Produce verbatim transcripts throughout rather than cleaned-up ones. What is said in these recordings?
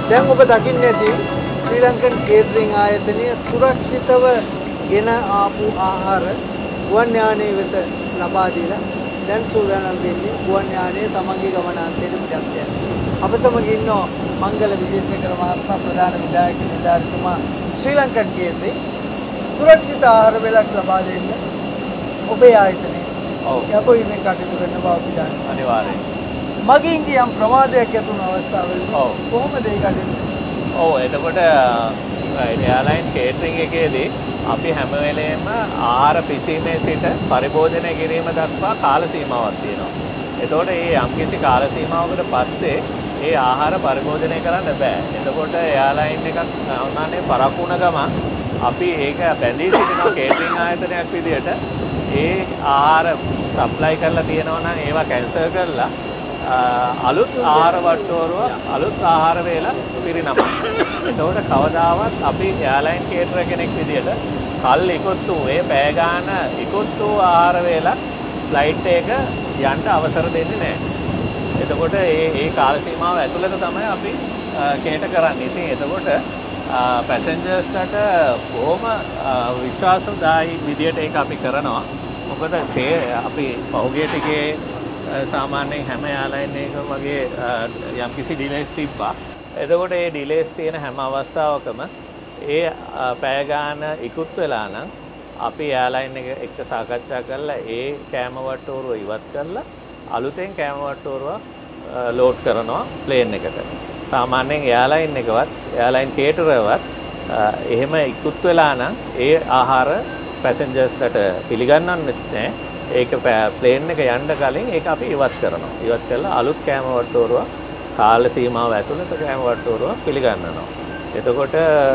දැන් ඔබ දකින්නේ නැති ශ්‍රී ලංකන් කේටරිං ආයතනයේ සුරක්ෂිතව ගෙන ආපු ආහාර ගුවන් යානයේ වෙත ලබා දීලා දැන් සූදානම් වෙන්නේ ගුවන් යානයේ තමන්ගේ ගමනාන්තයට පිටත් යන්න. අප සමග ඉන්නවා මංගල විජේසේකර මහත්මයා ප්‍රධාන විධායක නිලධාරීතුමා ශ්‍රී ලංකන් කේටරිං සුරක්ෂිත ආහාර වේලක් ලබා දෙන්න ඔබේ ආයතනයේ ඔව් යපොයිමේ කටයුතු කරන බව අපි දන්නවා. අනිවාර්යයෙන්. මගින් කියම් ප්‍රමාදයක් ඇතුණු අවස්ථාවලදී ඔව් කොහොමද ඒ කටයුතු? ඔව් එතකොට එයාලයින් කේටරිං එකේදී අපි හැම වෙලේම ආහාර පිසීමේ සිට පරිභෝජනය කිරීම දක්වා කාල සීමාවක් තියෙනවා. එතකොට මේ යම්කිසි කාල සීමාවකට පස්සේ ඒ ආහාර පරිභෝජනය කරන්න බෑ. එතකොට එයාලයින් එකක් උනානේ පරක්කු වුණ ගමන් අපි ඒක බැඳී සිටින කේටරිං ආයතනයක් විදිහට ඒ ආහාර සප්ලයි කරලා තියෙනවා නම් ඒවා කැන්සල් කරලා අලුත් ආහාර වට්ටෝරුව අලුත් ආහාර වේල පිරිනමනවා. එතකොට කවදාවත් අපි එයාලයින් කේටරර් කෙනෙක් විදිහට කල් ඉක්ොත් වූ ඒ පෑ ගන්න ඉක්ොත් වූ ආහාර වේල ෆ්ලයිට් එක යන්න අවසර දෙන්නේ නැහැ. එතකොට ඒ ඒ කාල සීමාව ඇතුළත තමයි අපි කේට කරන්නේ. ඉතින් එතකොට පැසෙන්ජර්ස්ට බොහොම විශ්වාසදායී විදියට ඒක අපි කරනවා. මොකද අපි පහුගිය ටිකේ සාමාන්‍යයෙන් හැම එයාලයින් එක වගේ යම්කිසි ඩිලේස් තිබ්බා. එතකොට ඒ ඩිලේස් තියෙන හැම අවස්ථාවකම ඒ පැය ගාන ඉක්ුත් වෙලා නම් අපි එයාලයින් එක එක්ක සාකච්ඡා කරලා ඒ කෑම වට්ටෝරුව ඉවත් කරලා අලුතෙන් කෑම වට්ටෝරුව ලෝඩ් කරනවා ප්ලේන් එකට. සාමාන්‍යයෙන් එයාලයින් එකවත් එයාලයින් කේටරර්වත් එහෙම ඉක්ුත් වෙලා නම් ඒ ආහාර පැසෙන්ජර්ස්ලට පිළිගන්නන්නේ නැහැ. ඒක ප්ලේන් එක යන්න කලින් ඒක අපි ඉවත් කරනවා. ඉවත් කරලා අලුත් කෑම වට්ටෝරුව කාල සීමාව ඇතුළත කෑම වට්ටෝරුව පිළිගන්නවා. එතකොට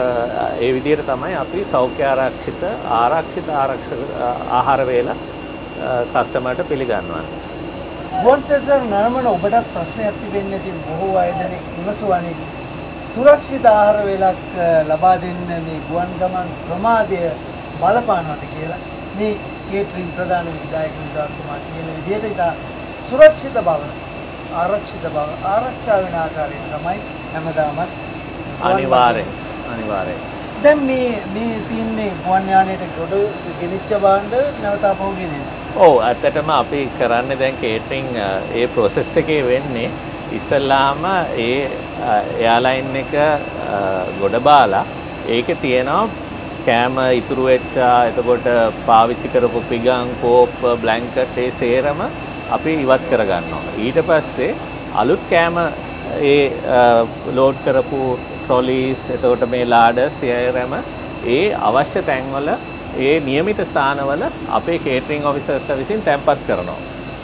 ඒ විදිහට තමයි අපි සෞඛ්‍ය ආරක්ෂිත ආරක්ෂිත ආරක්ෂක ආහාර වේල කස්ටමර්ට පිළිගන්වන්නේ. ගුවන් සරිසර නරඹන ඔබටත් ප්‍රශ්නයක් තිබෙන්නේ නැති බොහෝ අය දෙනෙක් විමසුවානේ සුරක්ෂිත ආහාර වේලක් ලබා දෙන්න මේ ගුවන් ගමන් ප්‍රමාදය බලපානවාද කියලා. මේ කේටරිං ප්‍රධාන විධායක නිලධාරීතුමා කියන විදිහට ඉතා සුරක්ෂිත බව ආරක්ෂිත බව ආරක්ෂා වෙන ආකාරයෙන් තමයි හැමදාමත් අනිවාර්යෙන් අනිවාර්යෙන්. දැන් මේ මේ තියන්නේ ගුවන් යානයට ගොඩ ගෙනිච්ච භාණ්ඩ නැවත ආපහු ගෙනෙන. ඔව් ඇත්තටම අපි කරන්නේ දැන් කේටරිං ඒ process එකේ වෙන්නේ ඉස්සල්ලාම ඒ එයාලයින් එක ගොඩ බාලා ඒකේ තියෙනවා කෑම ඉතුරු වෙච්චා එතකොට පාවිච්චි කරපු පිගන් කෝප් බ්ලැන්කට් ඒ සේරම අපි ඉවත් කර ගන්නවා. ඊට පස්සේ අලුත් කෑම ඒ ලෝඩ් කරපු ට්‍රොලිස් එතකොට මේ ලාඩර්ස් සේරම ඒ අවශ්‍ය තැන්වල ඒ નિયમિત ස්ථානවල අපේ කේටරිං ඔෆිසර්ස්ලා විසින් තැන්පත් කරනවා.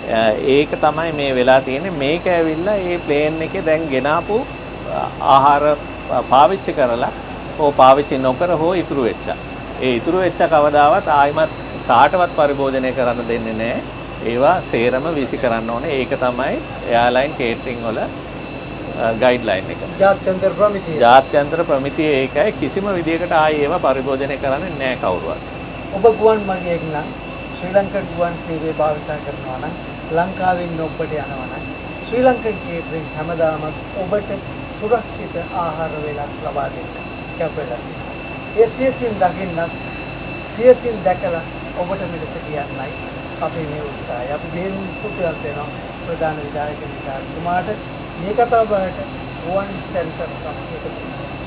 ඒක තමයි මේ වෙලා තියෙන්නේ. මේක ඇවිල්ලා මේ ප්ලේන් එකේ දැන් ගෙනාපු ආහාර පාවිච්චි කරලා හෝ පාවිච්චි නොකර හෝ ඉතුරු වෙච්චා. ඒ ඉතුරු වෙච්ච කවදාවත් ආයිමත් කාටවත් පරිභෝජනය කරන්න දෙන්නේ නැහැ. ඒවා සේරම වීසි කරන්න ඕනේ. ඒක තමයි එයාලයින් කේටරිං වල ගයිඩ්ලයින් එක. ජාත්‍යන්තර ප්‍රමිතිය. ජාත්‍යන්තර ප්‍රමිතිය ඒකයි කිසිම විදියකට ආයි ඒවා පරිභෝජනය කරන්නේ නැහැ කවුරුවත්. ඔබ ගුවන් මගියෙක් නම් ශ්‍රී ලංකන් ගුවන් සේවය භාවිත කරනවා නම් ලංකාවෙන් ඔබට යනවා නම් ශ්‍රී ලංකන් කේටරිං හැමදාම ඔබට සුරක්ෂිත ආහාර වේලක් ලබා දෙන්න කැපෙලා. ඒ සියසින් දකින්නත් සියසින් දැකලා ඔබට මෙලෙස කියන්නයි අපි මේ උත්සාහය. අපි බෙහෙවින් ස්තුතිවන්ත වෙනවා ප්‍රධාන විධායක නිලධාරීතුමාට මේ කතාව බහට ගුවන් සරිසර සමග එකතු වෙනවා.